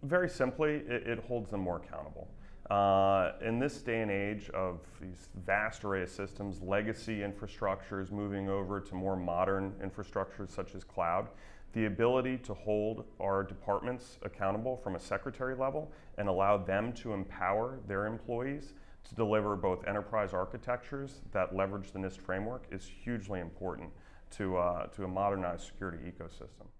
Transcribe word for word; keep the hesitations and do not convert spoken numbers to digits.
Very simply, it, it holds them more accountable. Uh, in this day and age of these vast array of systems, legacy infrastructures moving over to more modern infrastructures such as cloud, the ability to hold our departments accountable from a secretary level and allow them to empower their employees to deliver both enterprise architectures that leverage the NIST framework is hugely important to, uh, to a modernized security ecosystem.